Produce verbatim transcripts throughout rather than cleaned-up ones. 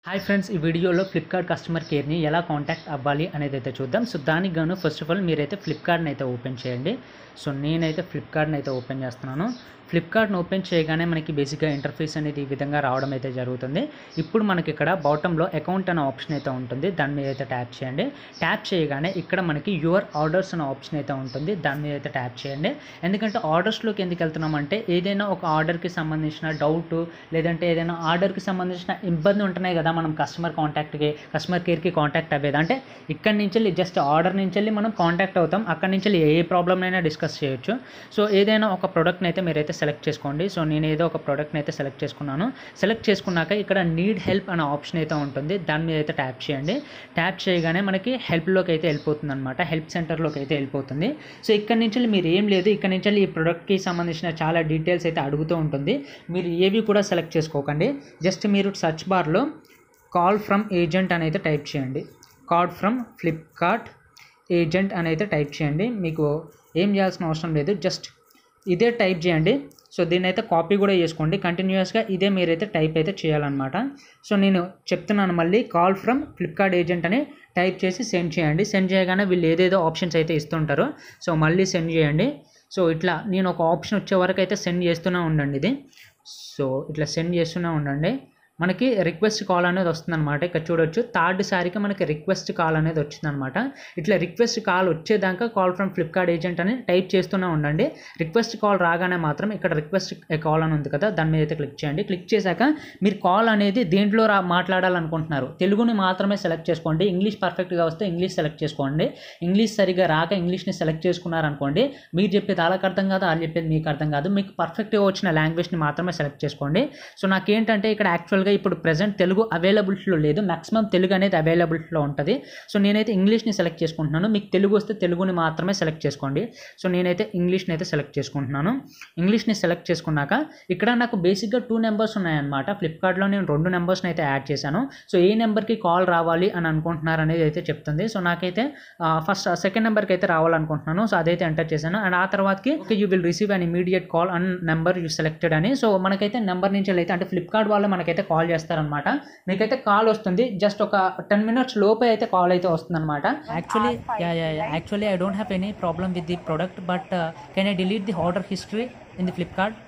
Hi friends, ఈ వీడియోలో Flipkart customer కేర్ని ఎలా కాంటాక్ట్ అవ్వాలి అనేది అయితే చూద్దాం. సో దానికి గాను ఫస్ట్ ఆఫ్ ఆల్ మీరైతే ఫ్లిప్కార్ట్ని అయితే ఓపెన్ చేయండి. సో నేనైతే ఫ్లిప్కార్ట్ని అయితే ఓపెన్ చేస్తున్నాను. ఫ్లిప్కార్ట్ని ఓపెన్ చేయగానే మనకి బేసిక్గా ఇంటర్ఫేస్ అనేది ఈ విధంగా రావడం అయితే జరుగుతుంది. ఇప్పుడు మనకి ఇక్కడ బాటంలో అకౌంట్ అనే ఆప్షన్ అయితే ఉంటుంది, దాని మీద అయితే ట్యాప్ చేయండి. ట్యాప్ చేయగానే ఇక్కడ మనకి యువర్ ఆర్డర్స్ అనే ఆప్షన్ అయితే ఉంటుంది, దాని మీద అయితే ట్యాప్ చేయండి. ఎందుకంటే ఆర్డర్స్లోకి ఎందుకు వెళ్తున్నామంటే ఏదైనా ఒక ఆర్డర్కి సంబంధించిన డౌట్ లేదంటే ఏదైనా ఆర్డర్కి సంబంధించిన ఇబ్బంది ఉంటున్నాయి కదా, మనం కస్టమర్ కాంటాక్ట్కి కస్టమర్ కేర్కి కాంటాక్ట్ అవ్వేది అంటే ఇక్కడి నుంచి వెళ్ళి జస్ట్ ఆర్డర్ నుంచి వెళ్ళి మనం కాంటాక్ట్ అవుతాం. అక్కడి నుంచి వెళ్ళి ఏ ప్రాబ్లమ్ అయినా డిస్కస్ చేయొచ్చు. సో ఏదైనా ఒక ప్రోడక్ట్ని అయితే మీరైతే సెలెక్ట్ చేసుకోండి. సో నేను ఏదో ఒక ప్రోడక్ట్ని అయితే సెలెక్ట్ చేసుకున్నాను. సెలెక్ట్ చేసుకున్నాక ఇక్కడ నీడ్ హెల్ప్ అనే ఆప్షన్ అయితే ఉంటుంది, దాని మీద అయితే ట్యాప్ చేయండి. ట్యాప్ చేయగానే మనకి హెల్ప్లోకి అయితే వెళ్ళిపోతుంది అనమాట, హెల్ప్ సెంటర్లోకి అయితే వెళ్ళిపోతుంది. సో ఇక్కడ నుంచి మీరు ఏం లేదు, ఇక్కడ నుంచి ఈ ప్రోడక్ట్కి సంబంధించిన చాలా డీటెయిల్స్ అయితే అడుగుతూ ఉంటుంది. మీరు ఏవి కూడా సెలెక్ట్ చేసుకోకండి. జస్ట్ మీరు సర్చ్ బార్లో కాల్ ఫ్రమ్ ఏజెంట్ అని అయితే టైప్ చేయండి. కాల్ ఫ్రమ్ ఫ్లిప్కార్ట్ ఏజెంట్ అని అయితే టైప్ చేయండి. మీకు ఏం చేయాల్సిన అవసరం లేదు, జస్ట్ ఇదే టైప్ చేయండి. సో దీన్ని అయితే కాపీ కూడా చేసుకోండి, కంటిన్యూస్గా ఇదే మీరైతే టైప్ అయితే చేయాలన్నమాట. సో నేను చెప్తున్నాను మళ్ళీ, కాల్ ఫ్రమ్ ఫ్లిప్కార్ట్ ఏజెంట్ అని టైప్ చేసి సెండ్ చేయండి. సెండ్ చేయగానే వీళ్ళు ఏదేదో ఆప్షన్స్ అయితే ఇస్తుంటారో సో మళ్ళీ సెండ్ చేయండి. సో ఇట్లా నేను ఒక ఆప్షన్ వచ్చే వరకు అయితే సెండ్ చేస్తూనే ఉండండి. ఇది సో ఇట్లా సెండ్ చేస్తూనే ఉండండి. మనకి రిక్వెస్ట్ కాల్ అనేది వస్తుందన్నమాట. ఇక్కడ చూడొచ్చు, థర్డ్ సారికి మనకి రిక్వెస్ట్ కాల్ అనేది వచ్చిందనమాట. ఇట్లా రిక్వెస్ట్ కాల్ వచ్చేదాకా కాల్ ఫ్రమ్ ఫ్లిప్కార్ట్ ఏజెంట్ అని టైప్ చేస్తూనే ఉండండి. రిక్వెస్ట్ కాల్ రాగానే మాత్రం ఇక్కడ రిక్వెస్ట్ కాల్ అని ఉంది కదా, దాని మీద అయితే క్లిక్ చేయండి. క్లిక్ చేశాక మీరు కాల్ అనేది దేంట్లో రా మాట్లాడాలనుకుంటున్నారు తెలుగుని మాత్రమే సెలెక్ట్ చేసుకోండి. ఇంగ్లీష్ పర్ఫెక్ట్గా వస్తే ఇంగ్లీష్ సెలెక్ట్ చేసుకోండి. ఇంగ్లీష్ సరిగా రాక ఇంగ్లీష్ని సెలెక్ట్ చేసుకున్నారనుకోండి, మీరు చెప్పేది వాళ్ళకి అర్థం కాదు, వాళ్ళు చెప్పేది మీకు అర్థం కాదు. మీకు పర్ఫెక్ట్గా వచ్చిన లాంగ్వేజ్ని మాత్రమే సెలెక్ట్ చేసుకోండి. సో నాకేంటంటే ఇక్కడ యాక్చువల్ ఇప్పుడు ప్రజెంట్ తెలుగు అవైలబిలిటీలో లేదు, మాక్సిమం తెలుగు అనేది అవైలబిలిటీలో ఉంటుంది. సో నేనైతే ఇంగ్లీష్ని సెలెక్ట్ చేసుకుంటున్నాను. మీకు తెలుగు వస్తే తెలుగుని మాత్రమే సెలెక్ట్ చేసుకోండి. సో నేనైతే ఇంగ్లీష్ని అయితే సెలెక్ట్ చేసుకుంటున్నాను. ఇంగ్లీష్ని సెలెక్ట్ చేసుకున్నాక ఇక్కడ నాకు బేసిక్గా టూ నెంబర్స్ ఉన్నాయన్నమాట. ఫ్లిప్కార్ట్లో నేను రెండు నెంబర్స్ని అయితే యాడ్ చేశాను. సో ఏ నెంబర్కి కాల్ రావాలి అని అనుకుంటున్నారు అనేది అయితే చెప్తుంది. సో నాకైతే ఫస్ట్ సెకండ్ నెంబర్కి అయితే రావాలనుకుంటున్నాను. సో అదైతే ఎంటర్ చేశాను. అండ్ ఆ తర్వాతకి okay you will receive an immediate call on number you selected అని. సో మనకైతే నెంబర్ నుంచి అయితే అంటే ఫ్లిప్కార్ట్ వాళ్ళు మనకైతే కాల్ చేస్తారు అనమాట. మీకైతే కాల్ వస్తుంది, జస్ట్ ఒక టెన్ మినిట్స్ లోపే అయితే కాల్ అయితే వస్తుంది అనమాట. Actually yeah yeah actually I don't have any problem with the product, but can I delete the order history in the Flipkart?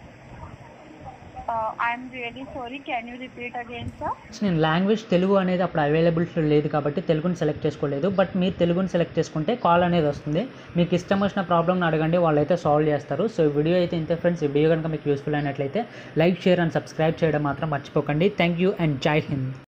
I'm really sorry, can you repeat again sir? నేను language Telugu అనేది అప్పుడు availability లేదు కాబట్టి తెలుగుని select చేసుకోలేదు, but మీరు తెలుగుని select చేసుకుంటే కాల్ అనేది వస్తుంది. మీకు ఇష్టం వచ్చిన ప్రాబ్లమ్ని అడగండి, వాళ్ళు అయితే సాల్వ్ చేస్తారు. సో ఈ వీడియో అయితే ఇంతే ఫ్రెండ్స్. ఈ వీడియో కనుక మీకు యూస్ఫుల్ అయినట్లయితే లైక్, షేర్ అండ్ సబ్స్క్రైబ్ చేయడం మాత్రం మర్చిపోకండి. థ్యాంక్ యూ అండ్ జై హింద్.